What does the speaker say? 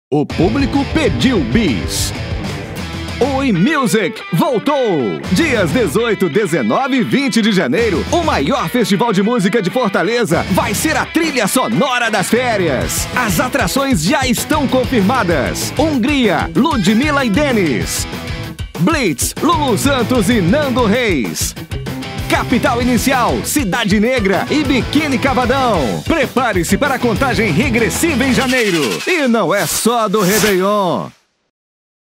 O público pediu bis. Oi Music voltou! Dias 18, 19 e 20 de janeiro, o maior festival de música de Fortaleza vai ser a trilha sonora das férias. As atrações já estão confirmadas. Hungria, Ludmilla e Denis. Blitz, Lulu Santos e Nando Reis. Capital Inicial, Cidade Negra e Biquíni Cavadão. Prepare-se para a contagem regressiva em janeiro. E não é só do Réveillon.